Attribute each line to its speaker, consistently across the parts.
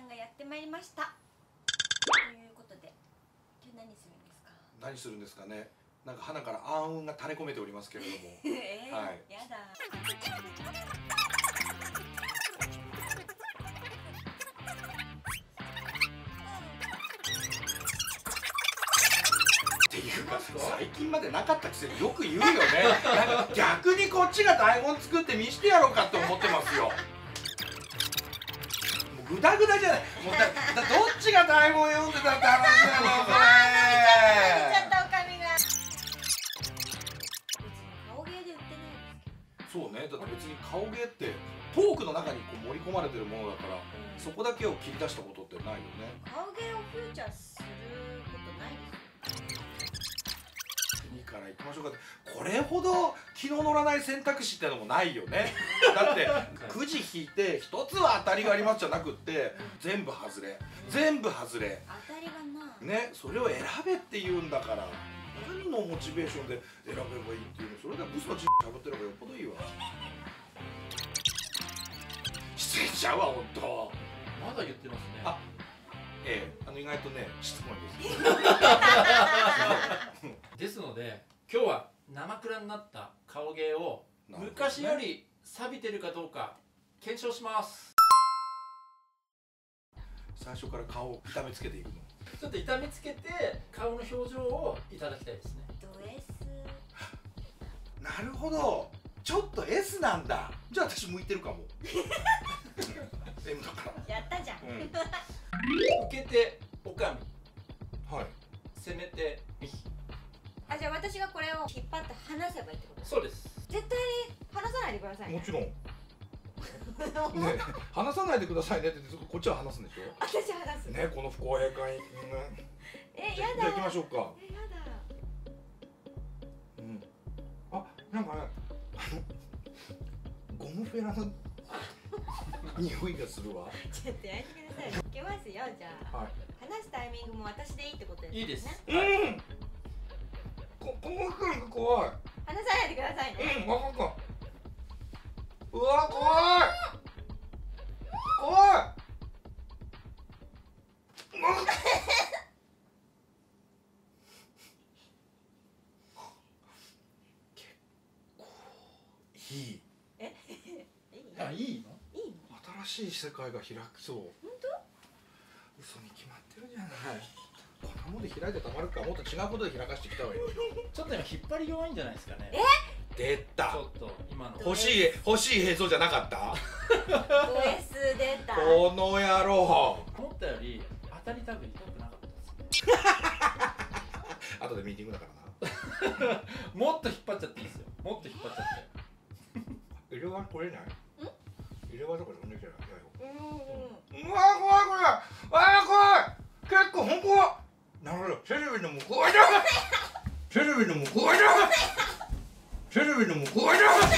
Speaker 1: んがやってまいりました。ということで、今日何するんですか？
Speaker 2: 何するんですかね。なんか鼻から暗雲が垂れ込めておりますけれども。はい。
Speaker 1: やだ。
Speaker 2: っていうか最近までなかったくせによく言うよね。なんか逆にこっちが台本作って見してやろうかって思ってますよ。もうグダグダじゃない。もうどっちが台本読んでたって話なのそれ。
Speaker 1: ちゃったおかみが。顔芸で売ってないです。
Speaker 2: そうね。だって別に顔芸ってトークの中にこう盛り込まれてるものだから、そこだけを切り出したことってないよね。
Speaker 1: 顔芸をフューチャーすることないです。
Speaker 2: いいから行きましょうかって。これほど気の乗らない選択肢ってのもないよね。だってくじ引いて一つは当たりがありますじゃなくって全部外れ全部外れ
Speaker 1: 当たりがない
Speaker 2: ね。それを選べって言うんだから、何のモチベーションで選べばいいっていうの。それではブスのチンしゃぶってればよっぽどいいわ。失礼しちゃうわ本当。
Speaker 3: まだ言ってますね。
Speaker 2: あ、意外とねしつこいんです
Speaker 3: ですので今日は生クラになった顔芸を昔より錆びてるかどうか検証します。
Speaker 2: 最初から顔を痛めつけていくの。
Speaker 3: ちょっと痛めつけて顔の表情をいただきたいですね。
Speaker 1: ド S。
Speaker 2: なるほど、ちょっと S なんだ。じゃあ私向いてるかも。M だから。
Speaker 1: やったじゃん。
Speaker 3: 受けておかみ、
Speaker 2: はい。
Speaker 3: 攻めてミヒ。
Speaker 1: あ、じゃあ私がこれを引っ張って離せばいいってこと？
Speaker 3: そうです。
Speaker 1: 絶対に離さないでくださいね。
Speaker 2: もちろん。ね、話さないでくださいねってこっちは話すんでしょ。
Speaker 1: 私話す。
Speaker 2: ね、この不公平感。
Speaker 1: やだ。
Speaker 2: じゃあ行きましょうか。
Speaker 1: やだ。
Speaker 2: うん。あ、なんかね、ゴムフェラの匂いがするわ。
Speaker 1: ちょっとやめてください。いきますよ、じゃあ。はい。話すタイミングも私でいいってことですね。
Speaker 3: いいです。
Speaker 2: この服が怖い。
Speaker 1: 話さないでくださいね。
Speaker 2: わかった。うわ、怖い。怖い。結構いい。
Speaker 3: あ、いいの？
Speaker 1: いいの？
Speaker 2: 新しい世界が開きそう。
Speaker 1: 本当？
Speaker 2: 嘘に決まってるじゃない。こんなもんで開いてたまるか。もっと違うことで開かしてきたわよ。
Speaker 3: ちょっと今引っ張り弱いんじゃないですかね。
Speaker 2: 出た。
Speaker 3: ちょっと今の
Speaker 2: 欲しい映像じゃなかった。
Speaker 1: ド S 出た。
Speaker 2: この野郎。
Speaker 3: 思ったより当たりたく痛くなかったですね。
Speaker 2: 後でミーティングだからな。
Speaker 3: もっと引っ張っちゃっていいですよ。もっと引っ張っちゃって。
Speaker 2: 入れ歯取れない？入れ歯とか飛んできてない？うわー、怖いこれ。あー、怖い。結構本当。なるほど。テレビの向こうだ。テレビの向こうだ。テレビの向こうだ。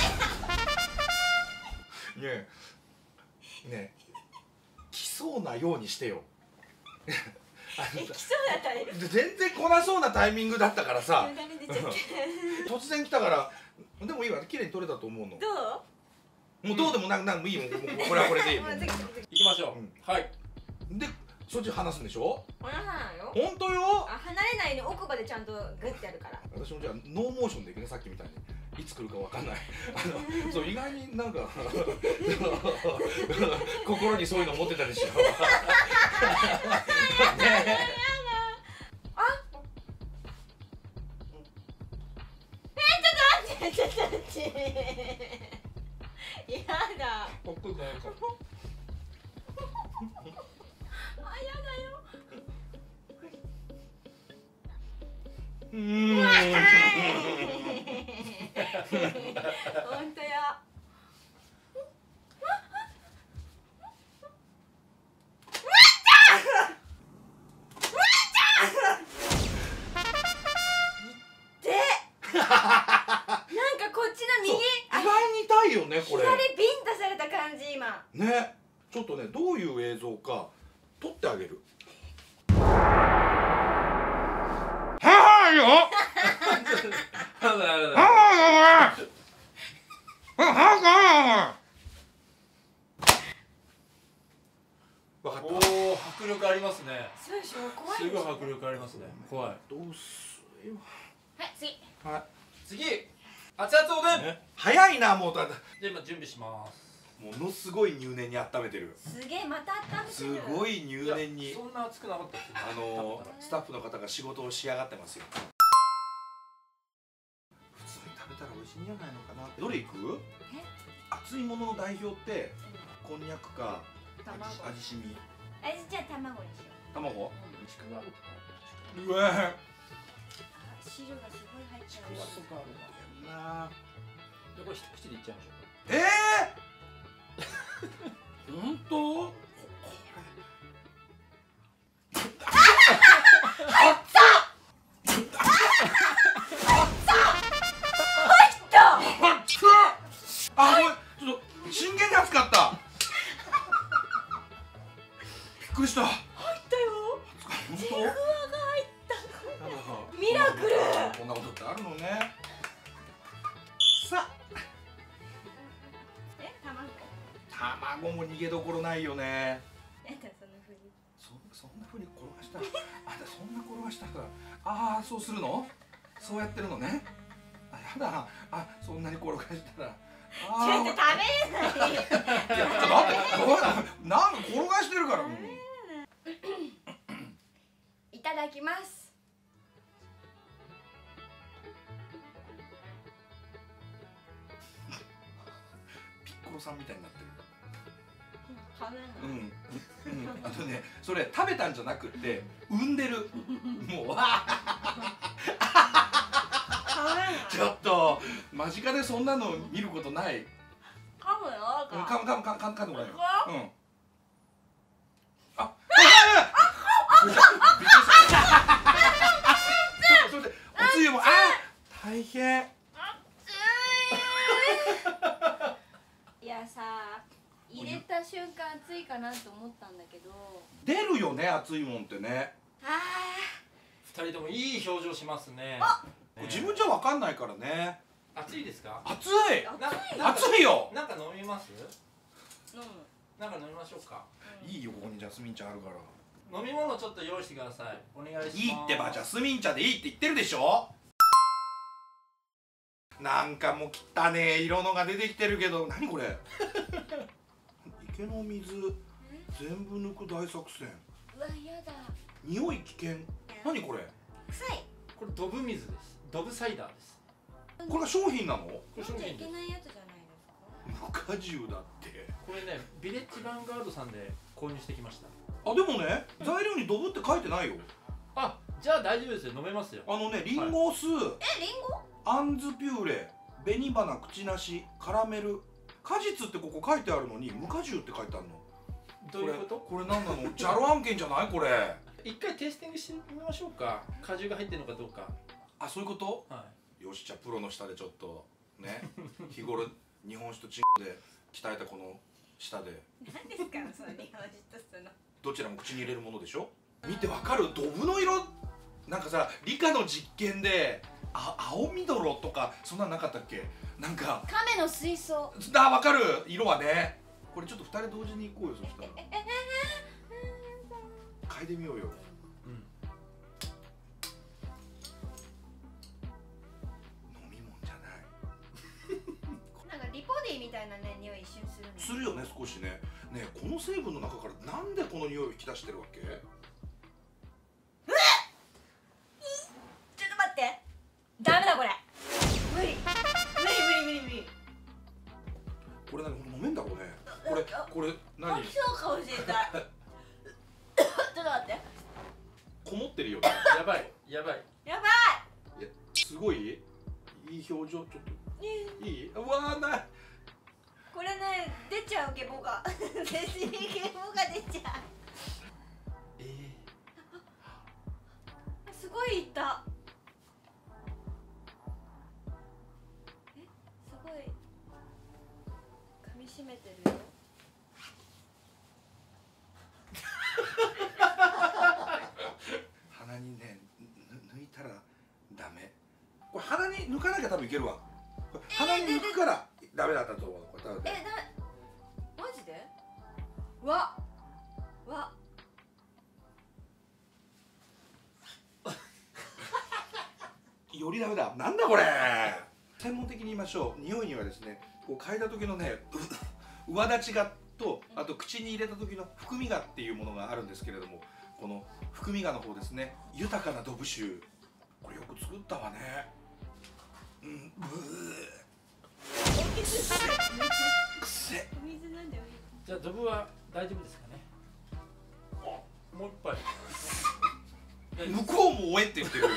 Speaker 2: ねえねえ、来そうなようにしてよ。
Speaker 1: 来そうだったね。
Speaker 2: 全然来なそうなタイミングだったからさ。突然来たから。でもいいわ、綺麗に撮れたと思うの。
Speaker 1: ど
Speaker 2: う？もうどうでもなんもいいもん。これはこれでいいもん。
Speaker 3: 行きましょう。はい。
Speaker 2: で、そっち話すんでしょ？
Speaker 1: 離さないよ。
Speaker 2: 本当よ。
Speaker 1: あ、離れないように奥歯でちゃんとグッてやるから。
Speaker 2: 私もじゃあノーモーションでいくね、さっきみたいに。いつ来るかわかんない。そう意外になんか心にそういうの持ってたでしょ。
Speaker 1: ちょっと待って。やだ。
Speaker 2: かっこよくないか。
Speaker 1: あ、やだよ。本当や。なんかこっちの右、
Speaker 2: 意外に痛いよねこれ。
Speaker 1: 左ビンタされた感じ今。
Speaker 2: ね、ちょっとね、どういう映像か撮ってあげる。はいよ。 分かった。
Speaker 3: おお、迫力ありますね。
Speaker 1: そうでしょ、怖い
Speaker 3: す
Speaker 1: でしょ。
Speaker 3: ごい迫力ありますね。怖い。
Speaker 2: どうすよ。
Speaker 1: はい、次。
Speaker 2: はい。
Speaker 3: 次、熱々おでん。じゃ
Speaker 2: 早いな、もう。
Speaker 3: あ今準備します。
Speaker 2: ものすごい入念に温めてる。
Speaker 1: すげえ、また温めて
Speaker 2: す
Speaker 1: る。
Speaker 2: ごい入念に
Speaker 3: そんな熱くなかったっけ。
Speaker 2: スタッフの方が仕事をしやがってますよ。普通に食べたら美味しいんじゃないのかな。どれいく？熱いものの代表ってこんにゃくか味しみ。
Speaker 1: じゃあ卵にしよ
Speaker 2: 卵？
Speaker 3: ちくわとか。
Speaker 2: うわ。
Speaker 1: う。汁がすごい入っちゃう。
Speaker 3: とかある
Speaker 2: な。
Speaker 3: でこれ一口でいっちゃいましょう。
Speaker 2: 本当？あ、ごめん、ちょっと真剣に熱かった。びっくりした。
Speaker 1: 入ったよ。
Speaker 2: 本
Speaker 1: ちくわが入った。
Speaker 2: 当？
Speaker 1: ミラクル。
Speaker 2: こんなことってあるのね。さあ、卵も逃げどころないよね。
Speaker 1: やだ、そんな風に。
Speaker 2: そんな風に転がした。あんたそんな転がしたから。ああ、そうするの？そうやってるのね。あ、やだ。あ、そんなに転がしたら。
Speaker 1: ちょっと食べれない。
Speaker 2: いや、だってなんか転がしてるから。
Speaker 1: いただきます。
Speaker 2: ピッコロさんみたいになってる。
Speaker 1: 食べない。
Speaker 2: あとね、それ食べたんじゃなくって産んでる。もうちょっと間近でそんなの見ることない。
Speaker 1: 噛むよ。
Speaker 2: 噛むもらえよ。うん。あ、びっくりした。おつゆも、大変。
Speaker 1: いやさ、入れた瞬間熱いかなと思ったんだけど。
Speaker 2: 出るよね、熱いもんってね。
Speaker 3: 二人ともいい表情しますね。
Speaker 2: 自分じゃわかんないからね。
Speaker 3: 熱いですか？
Speaker 2: 熱い。
Speaker 3: 熱
Speaker 2: 熱いよ。
Speaker 3: なんか飲みます？
Speaker 1: 飲む。
Speaker 3: なんか飲みましょうか。
Speaker 2: いいよ、ここにジャスミン茶あるから。
Speaker 3: 飲み物ちょっと用意してください。お願いします。
Speaker 2: いいってば、ジャスミン茶でいいって言ってるでしょ。なんかもう汚ねえ色のが出てきてるけど、何これ。池の水全部抜く大作戦。
Speaker 1: うわ、やだ。
Speaker 2: 匂い危険。何これ。
Speaker 1: 臭い。
Speaker 3: これドブ水です。ドブサイダーです。
Speaker 2: これが商品なの？
Speaker 3: これ商
Speaker 1: 飲んじゃい
Speaker 3: 品です。
Speaker 1: けないやつじゃないですか。
Speaker 2: 無果汁だって。
Speaker 3: これね、ビレッジヴァンガードさんで購入してきました。
Speaker 2: あ、でもね、材料にドブって書いてないよ。
Speaker 3: あ、じゃあ大丈夫ですよ。飲めますよ。
Speaker 2: リンゴ酢、
Speaker 1: リンゴ？
Speaker 2: あんずピューレ、紅花口なし、カラメル、果実ってここ書いてあるのに無果汁って書いてあるの。
Speaker 3: どういうこと？
Speaker 2: これ何なの？ジャロ案件じゃないこれ。
Speaker 3: 一回テイスティングしてみましょうか。果汁が入ってるのかどうか。
Speaker 2: あ、そういうこと？
Speaker 3: は
Speaker 2: よし、じゃあプロの下でちょっとね、日頃日本酒とチンで鍛えたこの舌で。
Speaker 1: 何ですか、その日本酒とその。
Speaker 2: どちらも口に入れるものでしょ。見てわかる？ドブの色。なんかさ、理科の実験で青みどろとかそんなんなかったっけ？なんか
Speaker 1: 亀の水槽。
Speaker 2: わかる色はね。これちょっと2人同時に行こうよ。そしたら嗅いでみようよ。
Speaker 3: い。
Speaker 2: 飲み物じゃない。
Speaker 1: なんかリポディみたいなね、匂い一瞬するの。
Speaker 2: するよね、少しね。ねえ、この成分の中からなんでこの匂いを引き出してるわけ？
Speaker 1: ちょっと待って。ダメだこれ。無理。
Speaker 2: これ何、飲めんだろうね。これ何？
Speaker 1: 吐きそうかもしれない。ちょっと待って。
Speaker 2: こもってるよね。
Speaker 3: やばい。
Speaker 1: やばい。
Speaker 2: いや、すごいいい表情。ちょっといい？うわー、ない。
Speaker 1: これね、出ちゃうゲボが。ゲボが出ちゃう。すごいいった。すごい噛みしめてるよ。
Speaker 2: 鼻にね、抜いたらダメ。これ鼻に抜かなきゃ多分いけるわ。鼻に抜くからダメだったと思う。これ多分ね。
Speaker 1: マジで？わ
Speaker 2: リダメだ。なんだこれ。専門的に言いましょう。匂いにはですね、こう嗅いだ時のね、上立ちがと、あと口に入れた時の含みがっていうものがあるんですけれども、この含みがの方ですね、豊かなドブ臭。これよく作ったわね。うん、ブー。くせ。
Speaker 1: お水なんだよ。
Speaker 3: じゃあドブは大丈夫ですかね。もう一杯。
Speaker 2: 向こうもおえって言ってる。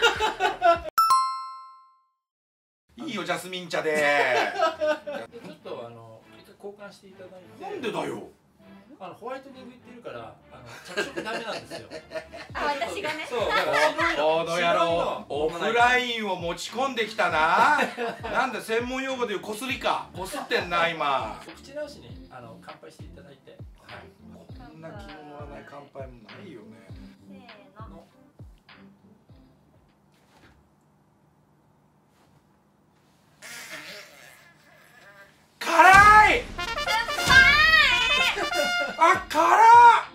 Speaker 2: いいよジャスミン茶で。
Speaker 3: ちょっと一回交換していただいて。
Speaker 2: なんでだよ。
Speaker 3: ホワイトニング言ってるから着色ダメなんですよ。
Speaker 1: あ、私がね。
Speaker 3: そうだから
Speaker 2: この野郎、オフラインを持ち込んできたな。なんだ専門用語でいうこすりか。こすってんな今。
Speaker 3: お口直しに乾杯していただいて。はい。
Speaker 2: こんな気の乗らない乾杯もないよね。
Speaker 1: せーの。
Speaker 2: 辛い。あ、辛っ。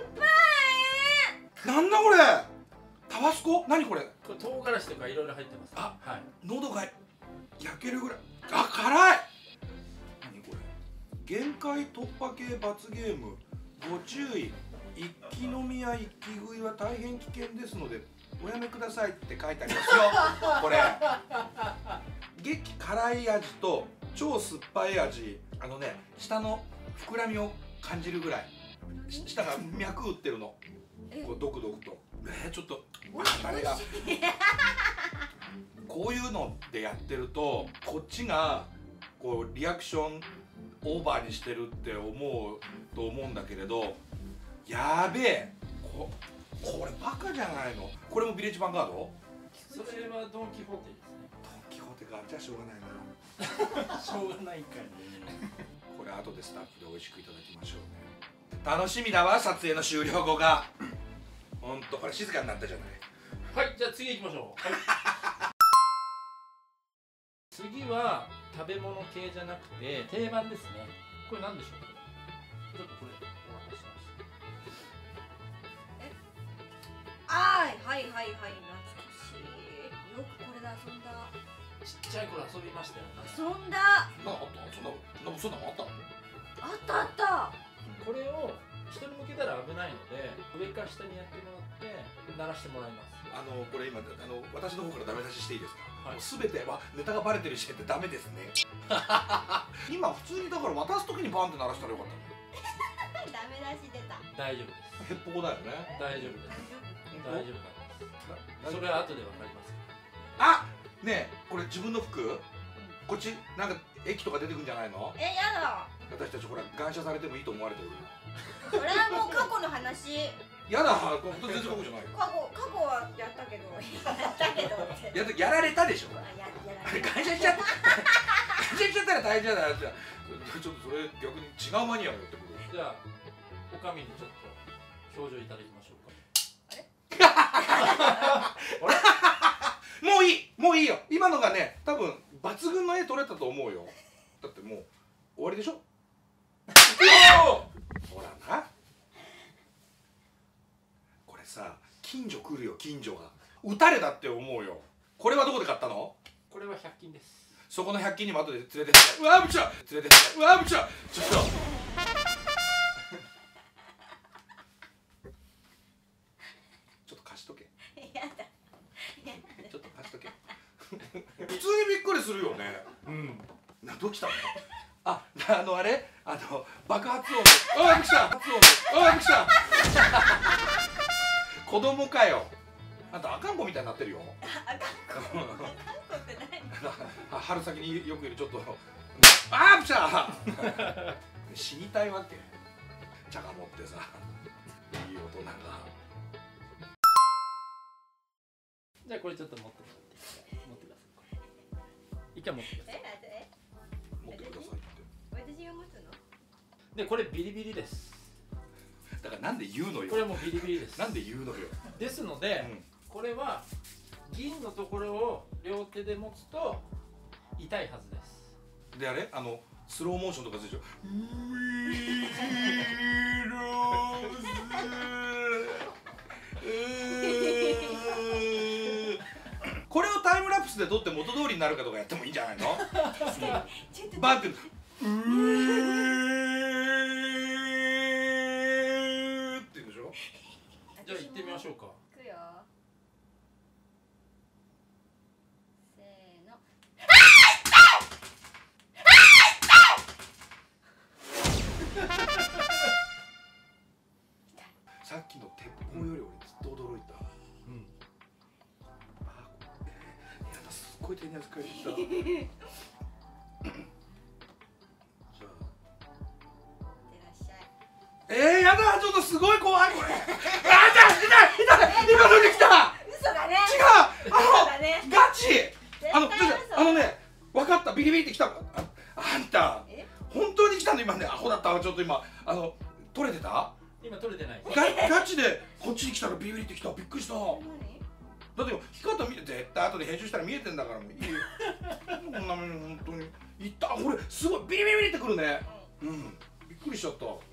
Speaker 2: なんだこれ。タバスコ？何これ？
Speaker 3: これ唐辛子とかいろいろ入ってます。
Speaker 2: あ、
Speaker 3: はい。
Speaker 2: 喉が焼けるぐらい。あ、辛い。何これ？限界突破系罰ゲーム。ご注意。一気飲みや一気食いは大変危険ですのでおやめくださいって書いてありますよ。これ。激辛い味と超酸っぱい味。下の膨らみを感じるぐらい。下が脈打ってるの。こうドクドクと。ちょっとあれがこういうのでやってるとこっちがこうリアクションオーバーにしてるって思うと思うんだけれど、やべえ、これバカじゃないの。これもビレッジヴァンガード？
Speaker 3: それはドンキホーテですね。
Speaker 2: ドンキホーテか。じゃあしょうがないな。
Speaker 3: しょうがないかい。
Speaker 2: これ後でスタッフで美味しくいただきましょうね。楽しみだわ、撮影の終了後が。ほんと、これ静かになったじゃない。
Speaker 3: はい、じゃあ次行きましょう。はい、次は食べ物系じゃなくて定番ですね。これ何でしょうか。ちょっとこれお渡しします。
Speaker 1: はいはいはいはい、懐かしい。よくこれで遊んだ。
Speaker 3: ちっちゃい頃遊びましたよね。
Speaker 1: 遊んだ。
Speaker 2: そんなのあった？そんなのあったの？
Speaker 1: あったあった。
Speaker 3: これを人に向けたら危ないので上か下にやってもらって鳴らしてもらいます。
Speaker 2: これ今私の方からダメ出ししていいですか？
Speaker 3: はい、
Speaker 2: 全てはネタがバレてる時点でダメですね。今普通にだから渡す時にバンって鳴らしたらよかったの。
Speaker 1: ダメ出し出た。
Speaker 3: 大丈夫です。
Speaker 2: へっぽこだよね。
Speaker 3: 大丈夫です。大丈夫なんです。それは後でわかります。
Speaker 2: あ、ねえ、これ自分の服？こっちなんか駅とか出てくんじゃないの？
Speaker 1: やだ。
Speaker 2: 私たちほら感謝されてもいいと思われてる。
Speaker 1: それはもう過去の話。
Speaker 2: やだ、本当全然過去じゃないよ。
Speaker 1: 過去はやったけどって
Speaker 2: やられたでしょ。
Speaker 1: や
Speaker 2: 感謝しちゃった。感謝しちゃったら大変じゃない。ちょっとそれ逆に違うマニアが寄ってくる。
Speaker 3: じゃあおかみにちょっと表情いただきましょうか。
Speaker 2: もういいよ。今のがね、多分抜群の絵撮れたと思うよ。だってもう終わりでしょ。ほらな。これさ、近所来るよ。近所が撃たれたって思うよ。これはどこで買ったの？
Speaker 3: これは100均です。そ
Speaker 2: この100均にも後で連れてって。うわぶちゃ連れてって。うわぶちゃちょっとちょっと貸しとけ。
Speaker 1: やだ。
Speaker 2: ちょっと貸しとけ。普通にびっくりするよね。うん。どうしたの？あれ爆発音で。あ、びっくりした。発音で。あ、びっくりした。子供かよ。あんた赤ん坊みたいになってるよ。
Speaker 1: 赤ん坊って何？
Speaker 2: 春先によくいるちょっと。あー、びっくりした。死にたいわけ。茶が持ってさ。いい大人が。
Speaker 3: じゃあこれちょっと持ってください。一回持ってください。
Speaker 2: 持ってくださいって。
Speaker 1: 私が持つの？
Speaker 3: でこれビリビリです。
Speaker 2: だからなんで言うのよ。
Speaker 3: これもビリビリです。
Speaker 2: なんで言うのよ。
Speaker 3: ですので、これは銀のところを両手で持つと痛いはずです。
Speaker 2: であれスローモーションとかするでしょ。これをタイムラプススで撮って元通りになるかとかやってもいいんじゃないの？
Speaker 1: ちょっと
Speaker 2: バッてって言うんでしょ。
Speaker 3: じゃあ行ってみましょうか。
Speaker 1: いくよ。せーの。
Speaker 2: さっきの鉄砲より俺ずっと驚いた。
Speaker 3: うん。
Speaker 2: あ、やだ、すっごい手に汗かいてきた。じゃあ。
Speaker 1: いってらっしゃい。
Speaker 2: やだ、ちょっとすごい怖いこれ。あ、痛い痛い痛い、今のできた。
Speaker 1: 嘘だね。
Speaker 2: 違う、
Speaker 1: 嘘だね。
Speaker 2: ガチ。
Speaker 1: 絶対嘘。
Speaker 2: ね、分かった、ビリビリってきた。あんた、
Speaker 1: え？
Speaker 2: 本当に来たの今ね、アホだったわ、ちょっと今、取れてた？
Speaker 3: 今取れてない。
Speaker 2: ガチでこっちに来たらビリビリってきた、びっくりした。だって弾き方見て、絶対後で編集したら見えてんだからもういいよ。こんなもん本当にいった、これすごいビリビリってくるね。うん、びっくりしちゃった。こ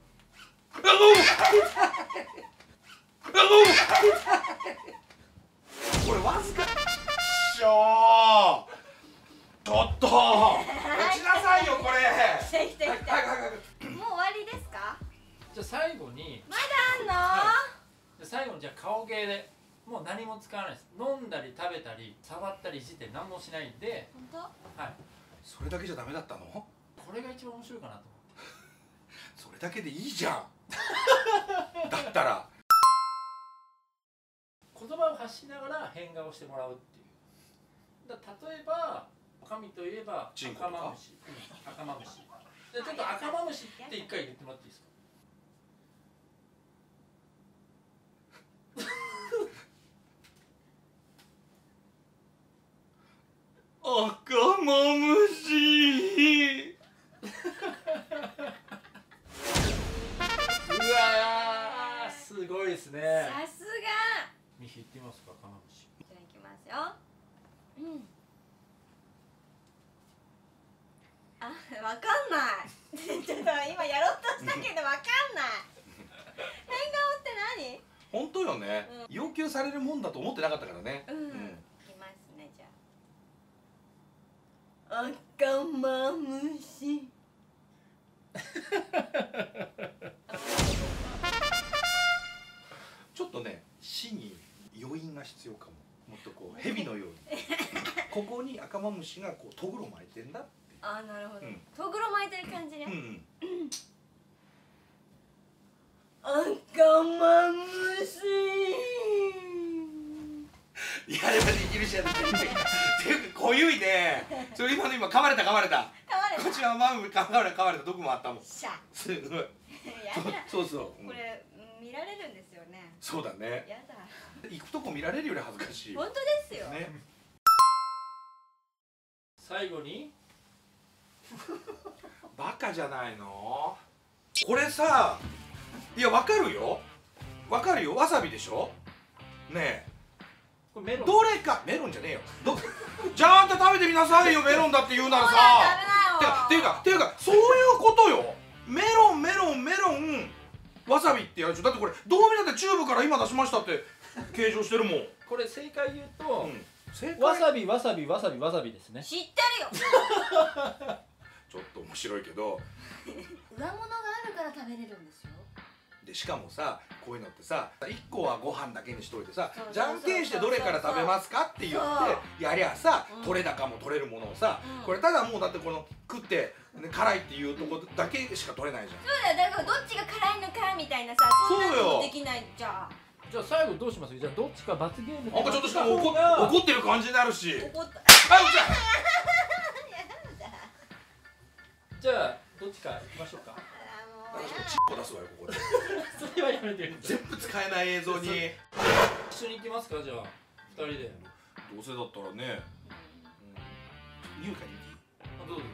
Speaker 2: れわずかしょー。ちょっと落ちなさいよこれ。
Speaker 1: 来た来た来た。
Speaker 2: はい
Speaker 1: もう終わりですか？
Speaker 3: じゃあ最後に、
Speaker 1: まだあんの？
Speaker 3: 最後にじゃあ顔芸でもう何も使わないです。飲んだり食べたり触ったりいじって何もしないんで、
Speaker 1: 本当？
Speaker 3: はい。
Speaker 2: それだけじゃダメだったの？
Speaker 3: これが一番面白いかなと思って。
Speaker 2: それだけでいいじゃん。だったら
Speaker 3: 言葉を発しながら変顔してもらうっていう。例えば神といえば
Speaker 2: チンコとか
Speaker 3: 赤マムシ、赤マムシ。じゃあちょっと赤マムシって一回言ってもらっていいですか？
Speaker 2: 赤マムシ。
Speaker 3: うわー、すごいですね。
Speaker 1: さすが。
Speaker 3: ミヒ言ってみますか、赤マムシ。
Speaker 1: じゃあいきますよ。うん。あ、わかんない。ちょっと今やろうとしたけどわかんない。変顔って
Speaker 2: 本当よね、
Speaker 1: うん
Speaker 2: 要求されるもんだと思ってなかったからね。
Speaker 1: 何？うん。いきますね、じゃあ。赤マムシ。
Speaker 2: ちょっとね、死に余韻が必要かも。もっとこう蛇のようにここに赤マムシがこうとぐろ巻いてんだって。
Speaker 1: あ、なるほど。
Speaker 2: うん
Speaker 1: とぐろ巻いてる感じね。
Speaker 2: うんうん。
Speaker 1: 赤マムシ。
Speaker 2: やればできるじゃんっていうか濃ゆいね。それ今噛まれた。
Speaker 1: 噛まれた。
Speaker 2: こっちは噛まれた毒もあったもん。
Speaker 1: シャ。
Speaker 2: すごい。
Speaker 1: やだ。
Speaker 2: そうそう。
Speaker 1: これ見られるんですよね。
Speaker 2: そうだね。
Speaker 1: やだ。
Speaker 2: 行くとこ見られるより恥ずかしい。
Speaker 1: 本当ですよ。
Speaker 2: ね。
Speaker 3: 最後に
Speaker 2: バカじゃないの？これさ、いやわかるよ。わさびでしょ。ねえ。
Speaker 3: これメロン。
Speaker 2: どれかメロンじゃねえよ。じゃああんた食べてみなさいよ。メロンだって言うならさ。ていうかそういうことよ。メロンわさびってやるでしょ。だってこれどう見たってチューブから今出しましたって計上してるもん。
Speaker 3: これ正解言うと、
Speaker 2: 正解
Speaker 3: わさびですね。
Speaker 1: 知ってるよ。
Speaker 2: ちょっと面白いけど、
Speaker 1: 裏物があるから食べれるんですよ。
Speaker 2: でしかもさ、こういうのってさ、1個はご飯だけにしといてさ
Speaker 1: そうそうそう、
Speaker 2: じゃんけんしてどれから食べますかって言ってやりゃさ、取れ高も取れるものをさ、これただもうだってこの食って辛いっていうとこだけしか取れないじゃん。
Speaker 1: そうだよ。だからどっちが辛いのかみたいなさ、そんなのもできないじゃん。
Speaker 3: じゃあ最後どうします？じゃあどっちか罰ゲーム。
Speaker 2: なんかちょっとしかも怒ってる感じになるし。
Speaker 1: 怒った。
Speaker 2: あ、うちゃ
Speaker 3: じゃあどっちか行きましょうか。
Speaker 2: チッコ出すわよここで。
Speaker 3: それはやめてください。
Speaker 2: 全部使えない映像に。
Speaker 3: 一緒に行きますか？じゃあ2人で。
Speaker 2: どうせだったらね。匂い嗅いでみていい？
Speaker 3: あ、どうぞ。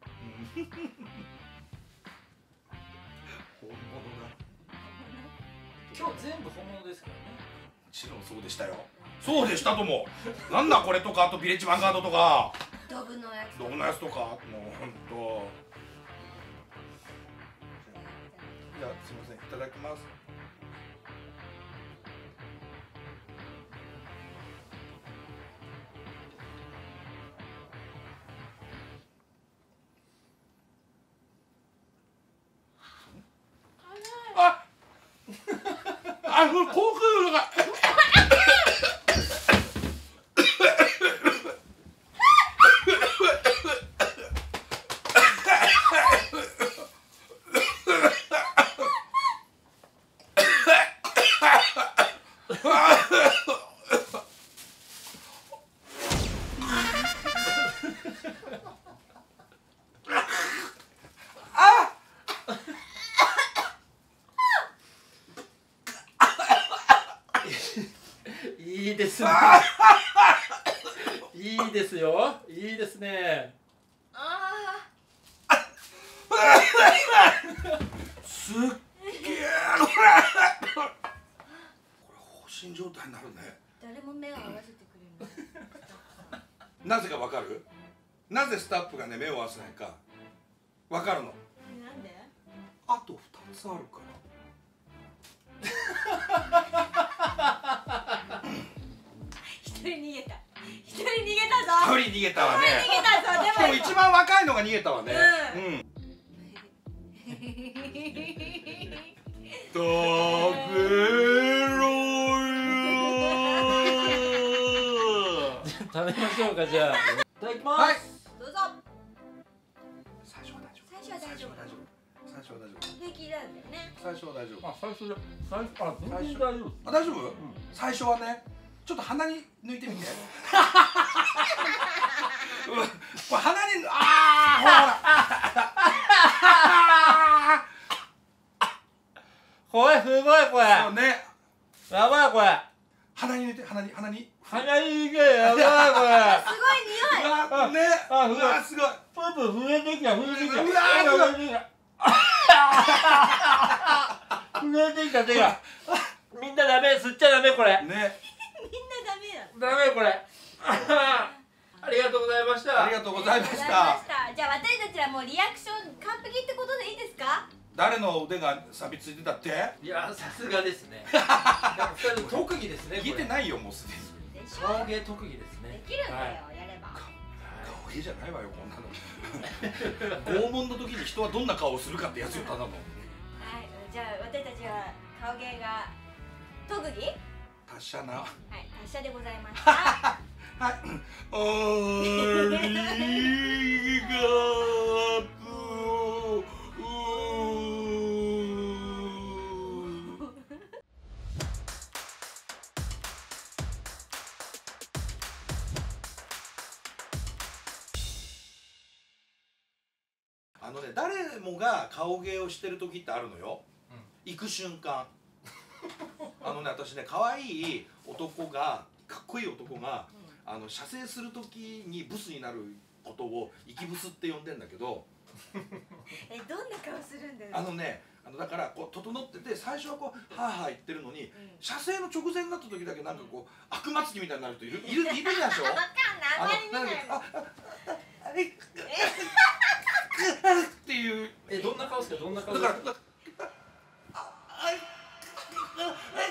Speaker 2: 本物だ。
Speaker 3: 今日全部本物ですからね。
Speaker 2: もちろんそうでしたよ。そうでしたとも。なんだこれとか、あとビレッジヴァンガードとか
Speaker 1: ドブのやつ。
Speaker 2: どんなやつとか、もうほんと。じゃあすみません、いただきます。 あ、これ口腔が
Speaker 3: いいですね。いいですよ。いいですね。
Speaker 1: あ
Speaker 2: すっげえこれ放心状態になるね。
Speaker 1: 誰も目を合わせてくれない。
Speaker 2: なぜかわかる？なぜスタッフがね目を合わせないかわかるの。
Speaker 1: なんで？
Speaker 2: あと2つあるから。
Speaker 1: 一人逃げた。一人逃げたぞ。
Speaker 2: 一人逃げたわね。
Speaker 1: 逃げたぞ。
Speaker 2: しかも一番若いのが逃げたわね。
Speaker 1: うん
Speaker 2: うん。食べろよ。
Speaker 3: 食べましょうか、じゃあ。いただきます。
Speaker 2: はい。
Speaker 1: どうぞ。
Speaker 2: 最初は大丈夫。
Speaker 1: 最初は大丈夫。
Speaker 2: 最初は大丈夫。
Speaker 1: 平気なんだよね。
Speaker 2: 最初は大丈夫。
Speaker 3: あ、最初で、全然大丈夫。
Speaker 2: あ、大丈夫？最初はね、ちょっと鼻に抜いてみて。これ鼻に、ほらほら。
Speaker 3: これすごいこれ。
Speaker 2: そうね。
Speaker 3: やばいこれ。
Speaker 2: 鼻に抜いて、鼻に。
Speaker 3: 鼻に入れやばいこれ。
Speaker 1: すごい匂い。
Speaker 2: うわね。
Speaker 3: あ
Speaker 2: うわすごい。
Speaker 3: プープー震えてきた、震えてきた。
Speaker 2: うわーすごい。
Speaker 3: 震えてきた手が。みんなダメ、吸っちゃダメこれ。
Speaker 2: ね。
Speaker 1: みんなダメだ。
Speaker 3: ダメこれ。ありがとうございました。
Speaker 2: ありがとうございまし
Speaker 1: ありがとうござい
Speaker 2: た
Speaker 1: ま。した。じゃあ私たちはもうリアクション完璧ってことでいいですか？
Speaker 2: 誰の腕が錆びついてたって？
Speaker 3: いや、さすがですね。特技ですね。
Speaker 2: 聞いてないよもうすでに。
Speaker 1: でしょ？
Speaker 3: 顔芸特技ですね。
Speaker 1: できるんだよ、やれば。
Speaker 2: 顔芸じゃないわよこんなの。拷問の時に人はどんな顔をするかってやつよただの。
Speaker 1: はい、じゃあ私たちは顔芸が特技？
Speaker 2: 達者な。
Speaker 1: はい、達者でございました。
Speaker 2: はい。ありがとう。誰もが顔芸をしてる時ってあるのよ。行く瞬間。私ね、可愛い男が、かっこいい男が。射精する時にブスになることを生きブスって呼んでんだけど
Speaker 1: どんな顔するんだよ。
Speaker 2: だからこう整ってて最初はこうはあはあ言ってるのに、射精の直前になった時だけなんかこう悪魔つきみたいになる人いるでしょ。
Speaker 1: わかんない、あまり見ない。
Speaker 2: っていう。
Speaker 3: どんな顔ですか、どんな顔
Speaker 2: だ
Speaker 3: ですか。
Speaker 2: から